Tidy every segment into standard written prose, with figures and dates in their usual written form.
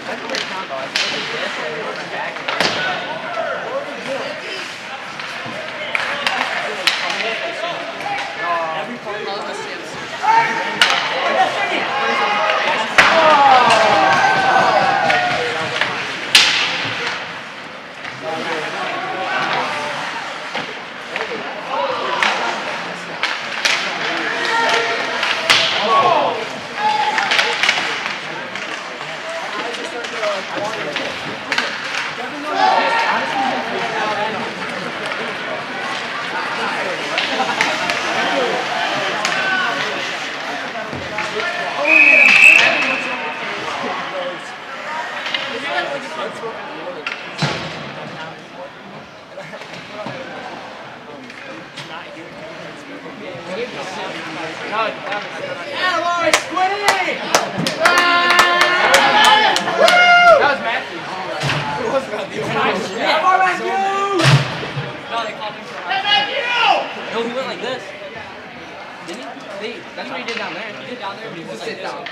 No, he went like this. Didn't he? That's what he did down there. He did down there, but he was sit down.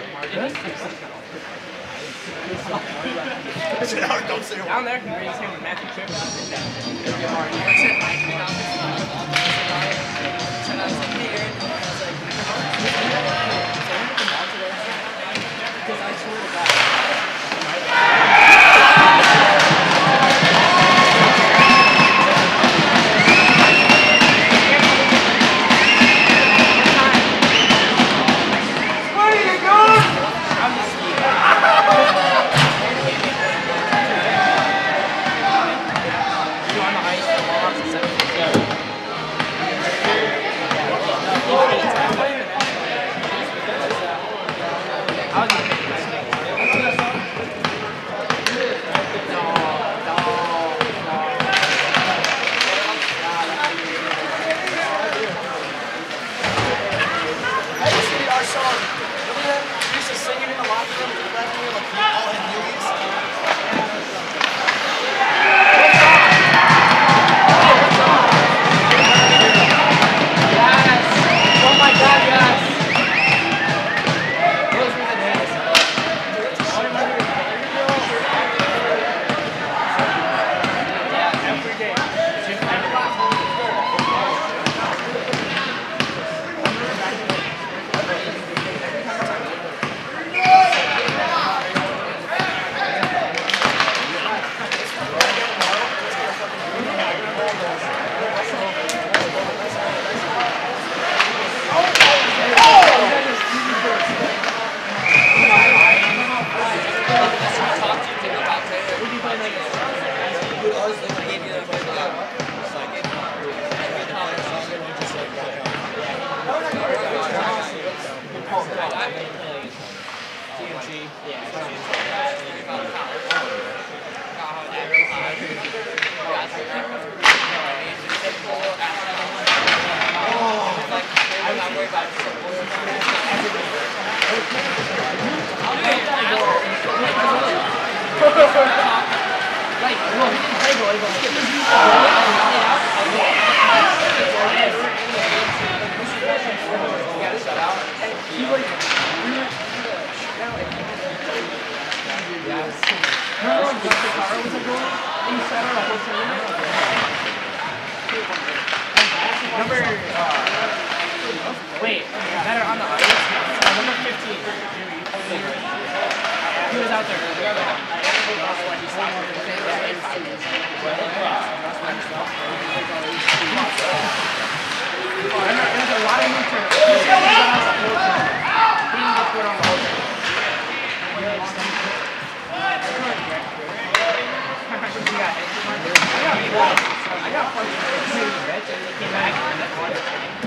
Don't say down there, he raised him with Matthew Tripp. Because I swear to God. Wait, better on the ice. Number 15. He was out there earlier. There's a lot of new turns. He didn't get put on the whole turn. I got punched in the bench and they came back and that's one.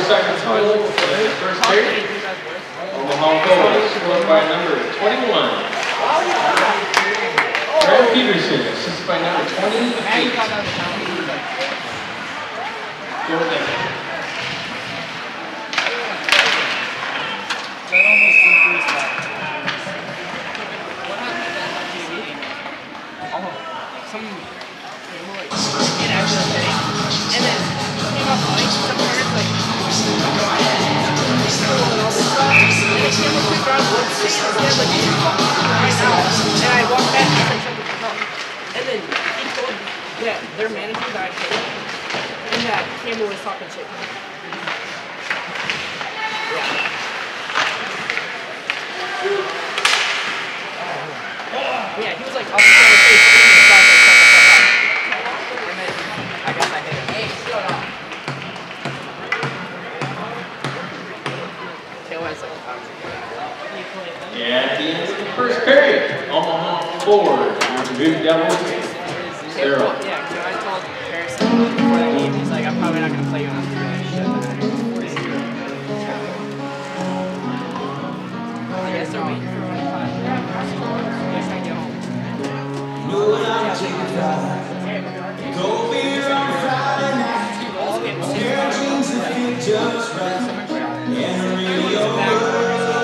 seconds total for the first period. Omaha Gold scored by number 21. Brad Peterson assisted by number 28. Jordan. Yeah, their manager that I paid, and that Campbell was talking shit. Yeah, he was like, I'll just go to face, and then shut the fuck up. And then I guess I hit him. Hey, shut up. KOS like Yeah, at the end of the first period, Omaha 4, Blue Devils 0. Yeah, because I told Harrison before the game, he's like, I'm probably not going to play you on this shit. I guess they're waiting for 5. I guess I get home. Go beer on Friday night. Pair of jeans that fit just right. And the radio.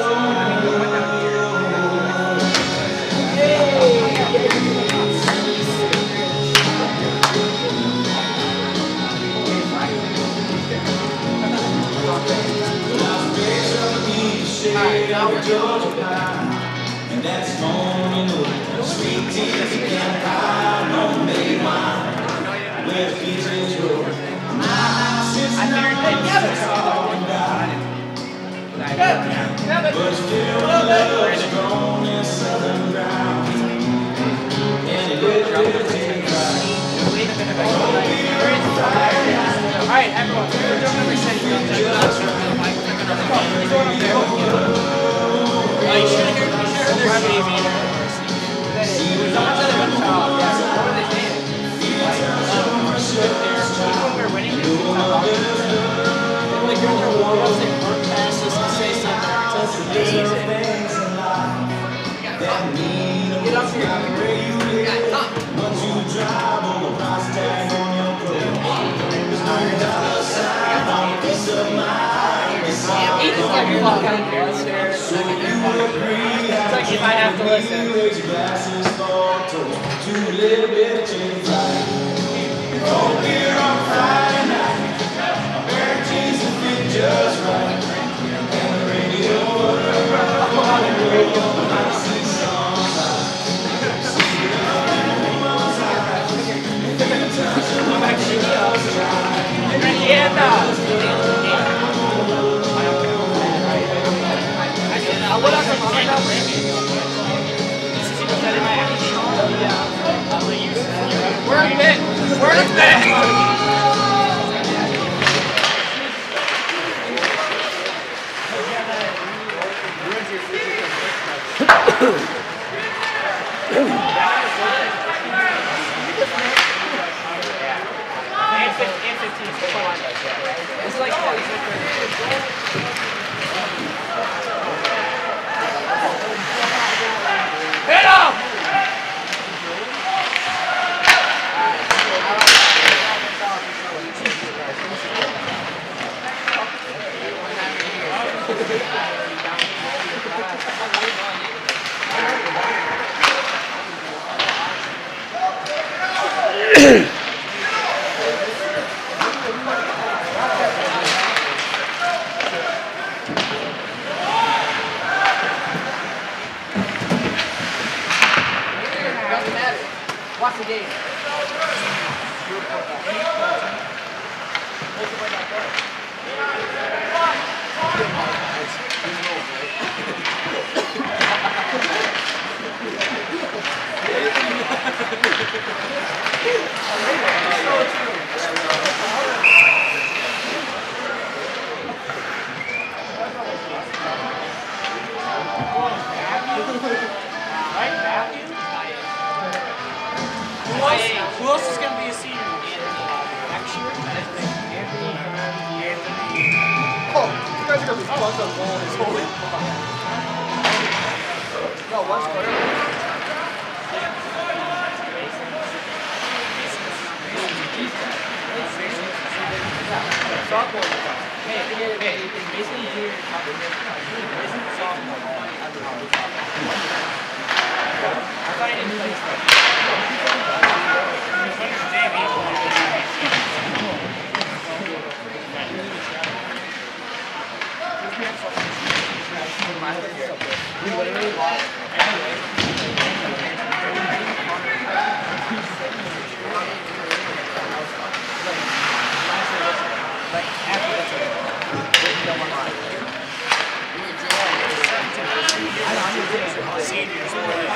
And that's home, you know. Sweet tea, pecan pie, homemade wine. Where peaches grow. My house is but still love's grown in southern ground. And it will take right. Alright, everyone, we're doing number 6. Oh, you should have heard their baby. Someone said they went to what were they saying? When we were winning, they were like, you're their warm-ups, they work past us and say something. It's amazing. Get up here. We got top. Once you drive on the price tag on your clothes, there's $100 sign on a piece of mind. He just like fuck out of downstairs. So you agree. It's like if I have to listen. Glasses for toast, 2 little bit of chicken fried. Cold beer on Friday night, a pair of jeans that fit just right, and the radio on the radio when I see songs see the woman's eyes, and you touch her like she does What else am I Where's Ben? Where's Ben? It's like hit him! Watch the game. Who else is going to be a senior next year? Anthony. was a goal. Holy fuck. No, what's sophomore. Hey, basically junior top isn't sophomore. I thought he didn't play stuff. We literally lost anyway. Like after this, no one line. I know, I'm seniors.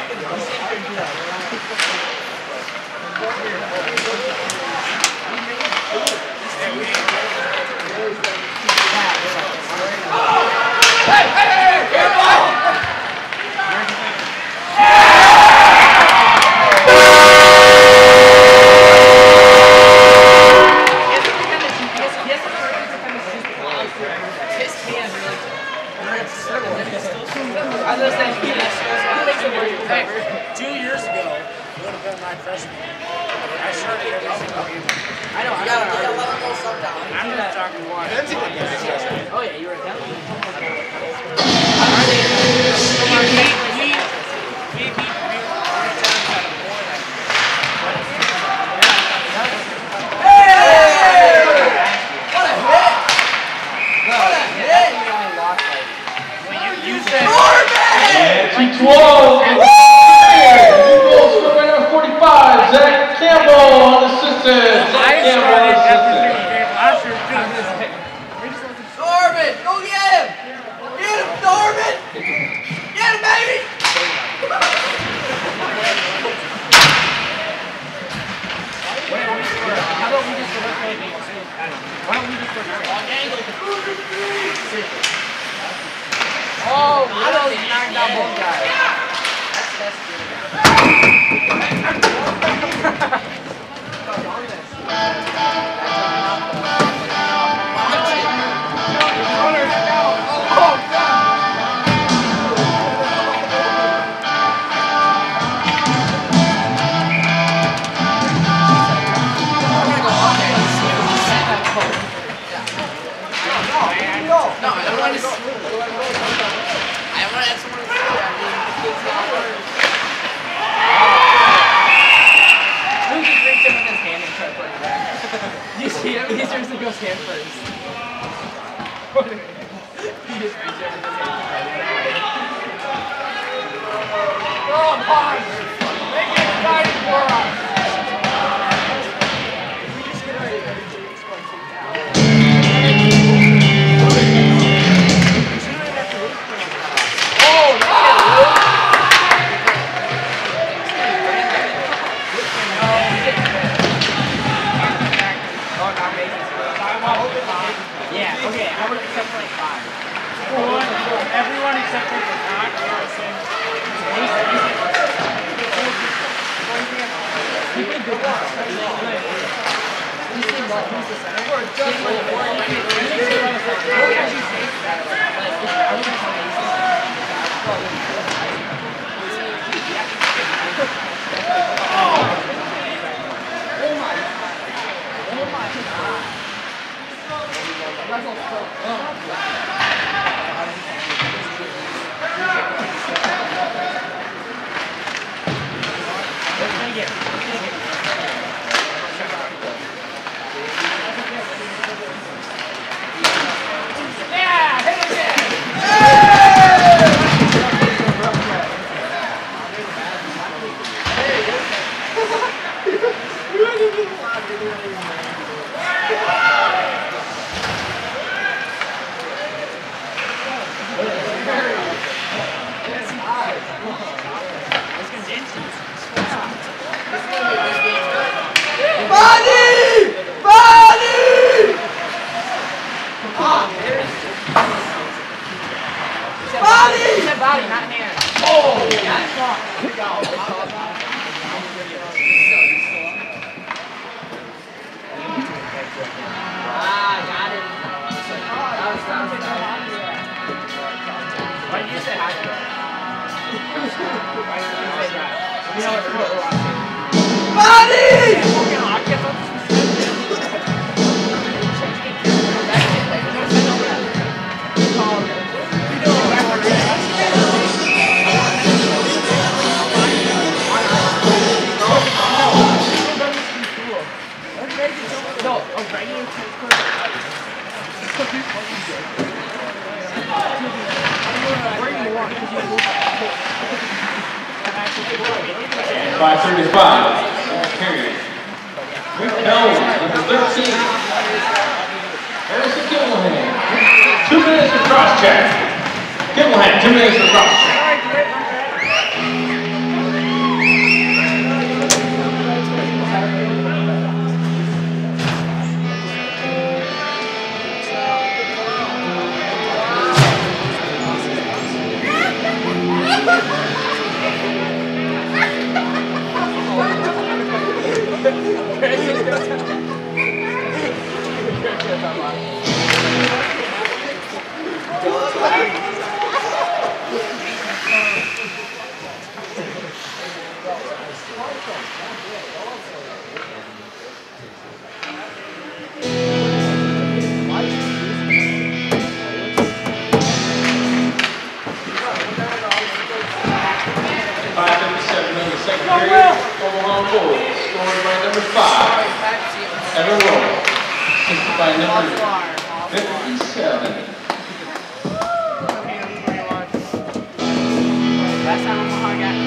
Body, not hand. Oh! Ah, got it. That was And 5:35. Period. Repelled, number 13. Harrison Kimmelhan. 2 minutes for cross check. Kimmelhan, 2 minutes for cross check. Omaha Bulls, scored by number 5, Evan Roll, assisted by number 57. Last time Omaha got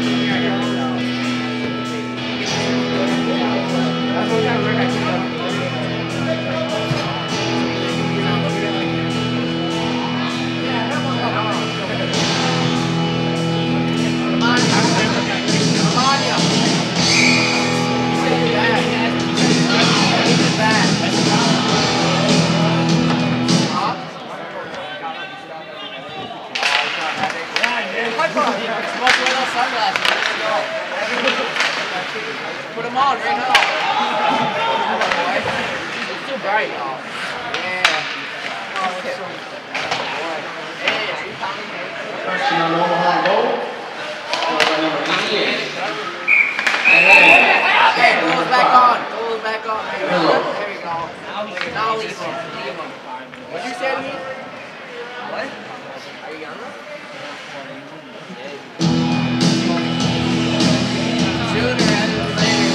put them on right now. It's too bright. Yeah. Question on Omaha goal. Scored by number 88. Okay, goes back on. Goes back on. There you go. Now leave him. What'd you say to me? What? Are you younger? Sooner rather than later.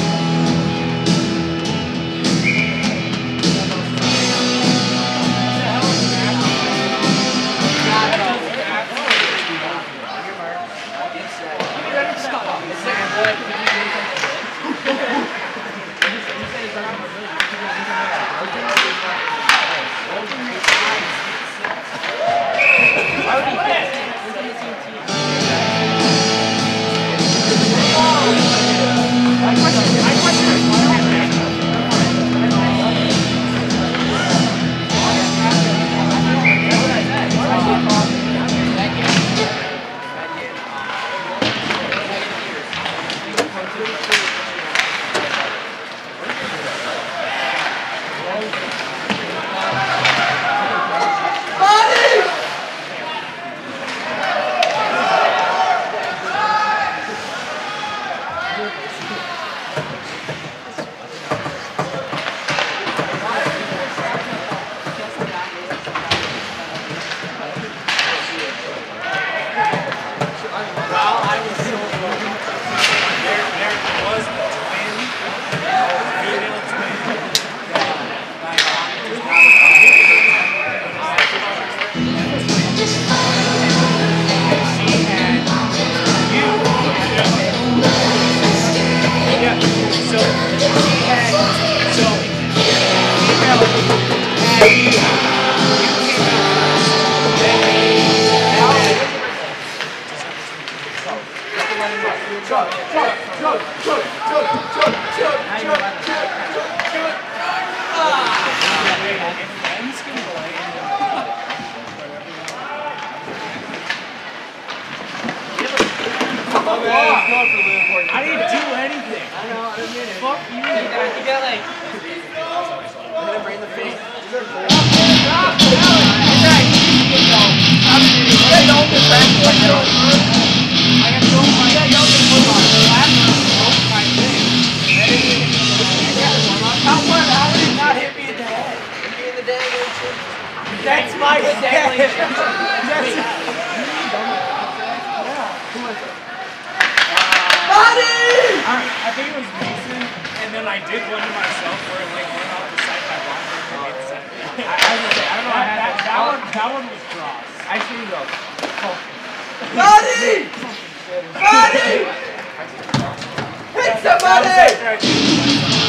I didn't do anything. I know, I didn't mean it. Fuck you. You got like... I'm gonna bring the face. I got so much. think it was Mason, and then I did one to myself where it like went off the side by Ron. That one was cross. I see you go. Buddy! Buddy! Hit somebody!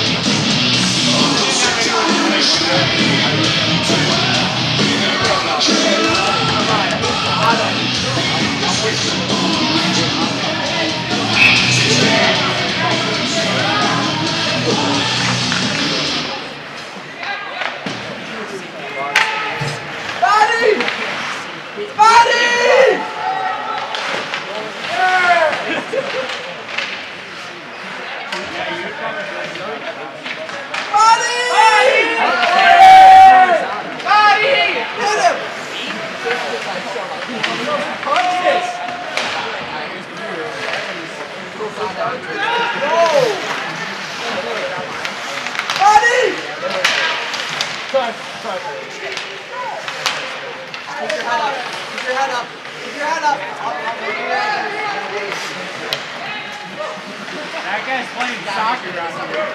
That guy's playing soccer out here.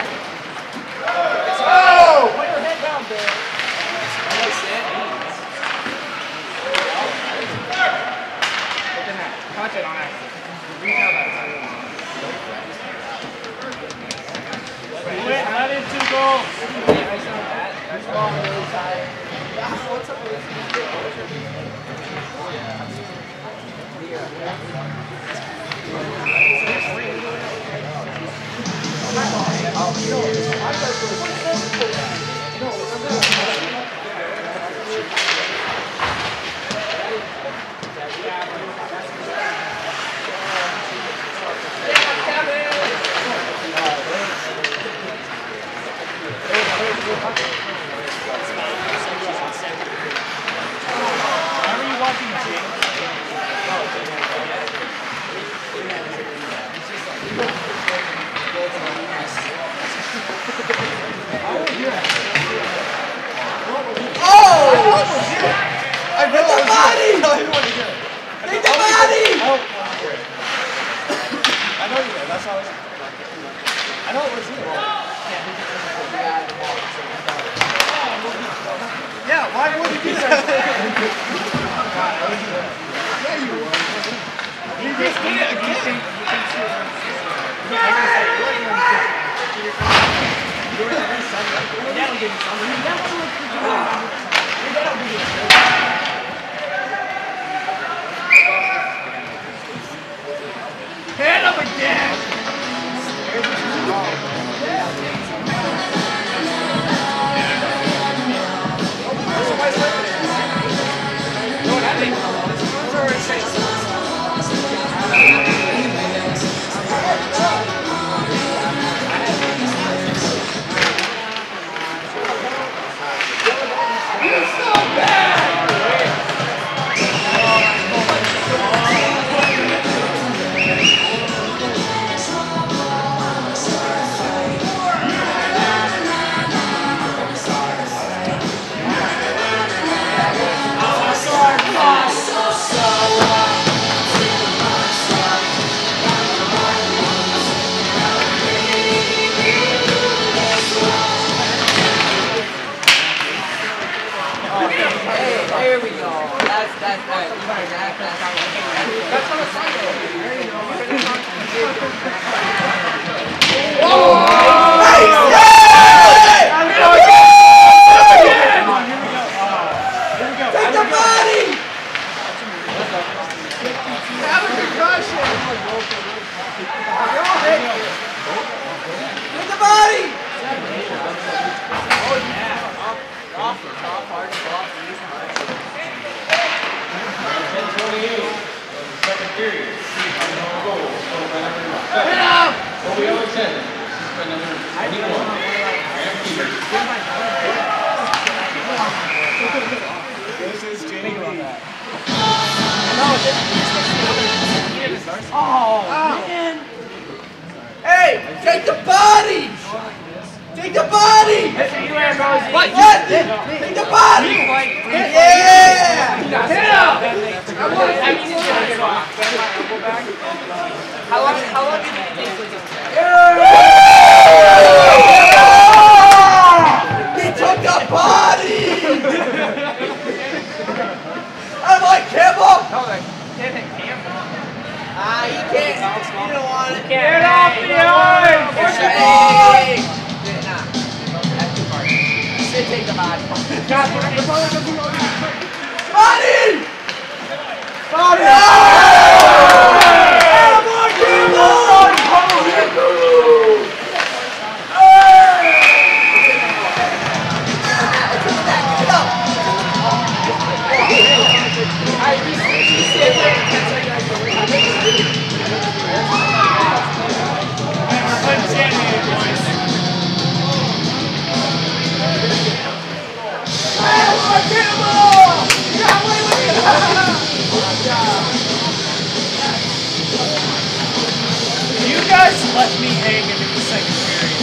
Oh! Put your head down, Bear. Look at that. Touch it on accident. Reach out that side. Let in 2 goals. That's wrong on the other side. What's up with Hit him again! There we go. That's on the side. Take the body! Have a concussion! Take the body! Oh yeah. Off the top part of the Second period. Goal. Hit him! What we always said. By number 21. Graham Peters. This is Jamie on that. Oh, man! Hey, take the bodies! Take the body! That's what you are, Rosie. What? Take the body! Yeah! Hit him! How long did it take to He took the body! I'm like Campbell! You can't. You don't want it. Get off the ice! Hey! Nah. That's too hard. You should take the body. Body! Body! You guys left me hanging in the second period.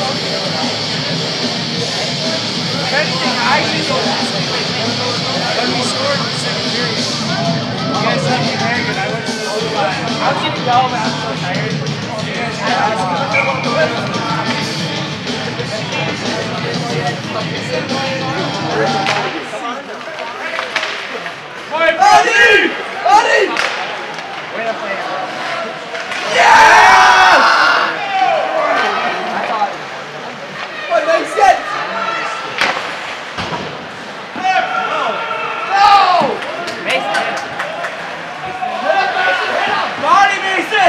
If anything, I did when we scored in the second period. You guys left me hanging. I went to the overtime. I was getting go, but I was so tired. You guys Buddy! Buddy! way to play it. Yeah! What makes sense? No! Mason. Body Mason!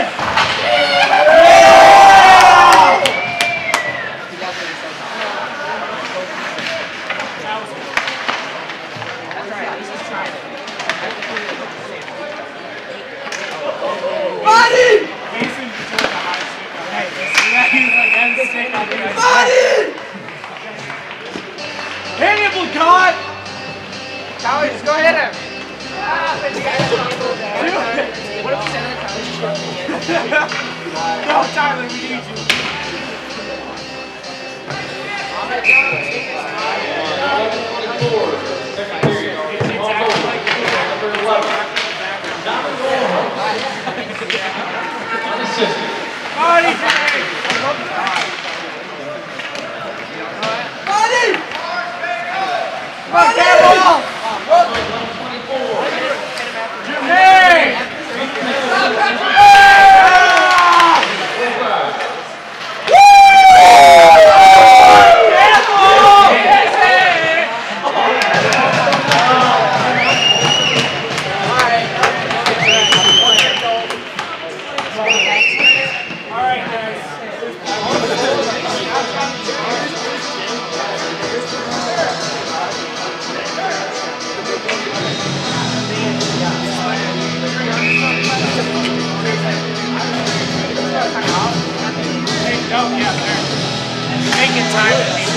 Body! Mason took the high stick on. Hey, he's against the stick on the ice. Body! Hit him, Lacan! Callie, just go hit him. What if we send him to No, Tyler, we need you. Second period. It's exactly like Number 11. Unassisted. Body tag! Body! Body! Hey! Oh, yeah, there. You're making time to meet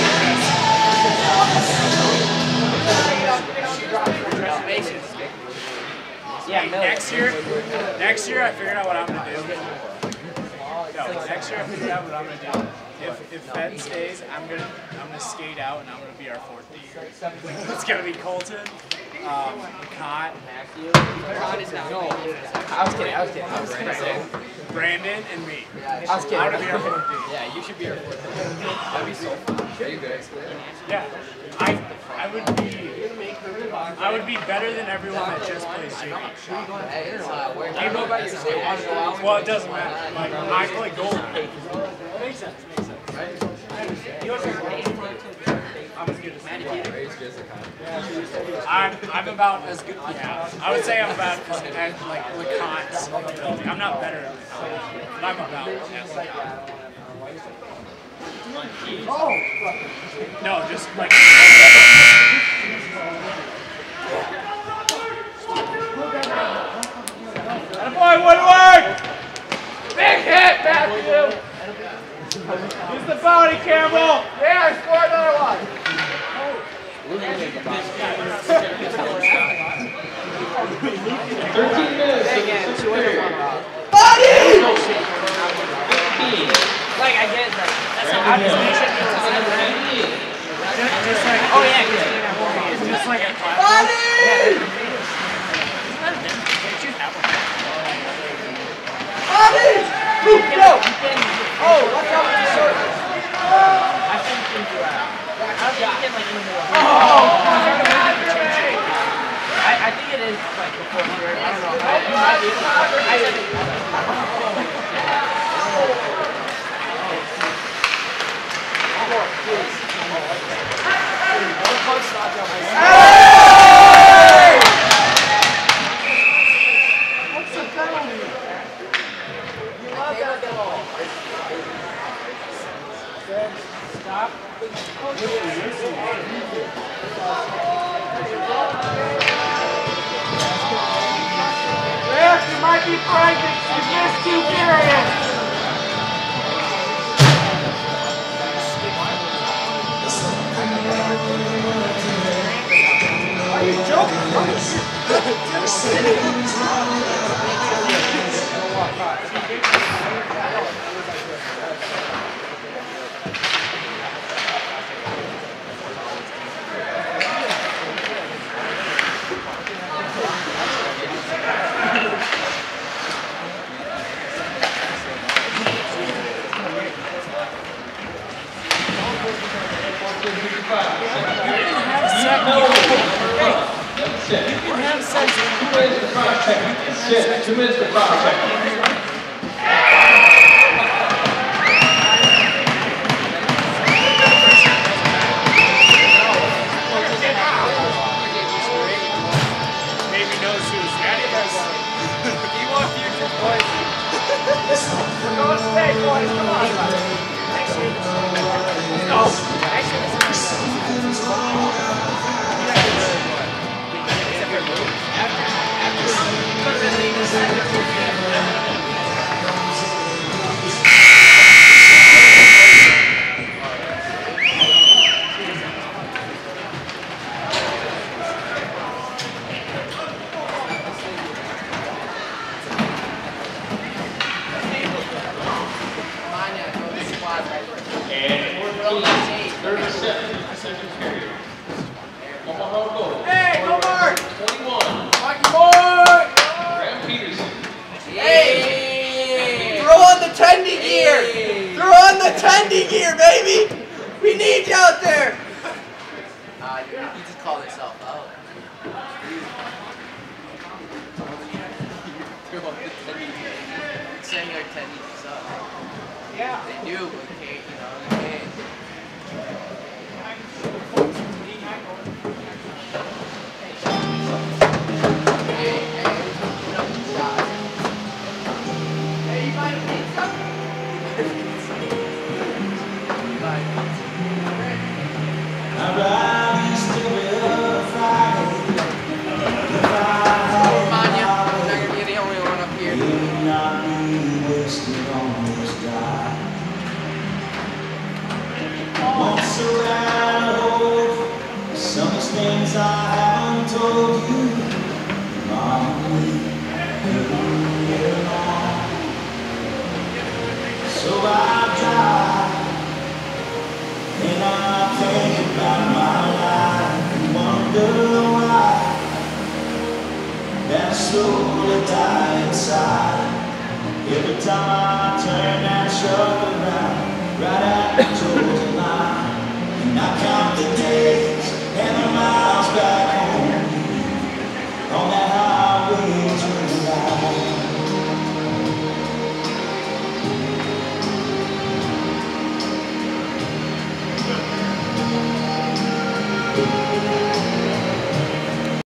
Yeah, next year I figured out what I'm going to do. No, next year I figured out what I'm going to do. If Fed stays, I'm gonna skate out and I'm gonna be our fourth D. It's gonna be Colton, Cott, I was kidding. Brandon, and me. I was kidding. I'm gonna be our fourth D. Yeah, you should be our fourth. That'd be so fun. Are you good? Yeah, I would be better than everyone that just plays JV. Hey, I don't know about yourself. Well, it doesn't matter. Like, I play goal. Makes sense. I'm as good as I'm about as good. Yeah, I would say I'm about as like Lacan's ability. I'm not better than Lacan, but I'm about as Lacan. No, just like. That boy Woodward! Big hit, Matthew! Use the body, Campbell! Yeah, I scored another one. 13 minutes of the sixth period. Body! 15. Like, I get that. That's how obvious they should be. I think it is like before here. I don't know. What's the penalty? You love that ball. Stop. Rick, you might be pregnant. You missed 2 periods. Are you joking? Sit. 2 minutes for cross-check. Maybe knows who's daddy is. You want future boys? We're going to stay, boys. Come on. Next year. No. Next year. Hey, go Mark! 21. Marky boy! Graham Peterson. Hey! Throw on the tendy gear! Throw on the tendy gear, baby! We need you out there! You just called yourself out. Throw on the tendy gear. Saying our tendies up. Yeah. They do, but they can't, you know, they can't. Things I haven't told you, Mom, we couldn't get along. So I drive, and I think about my life and wonder why that slowly die inside. Every time I turn that truck around, right at the chosen line, and I count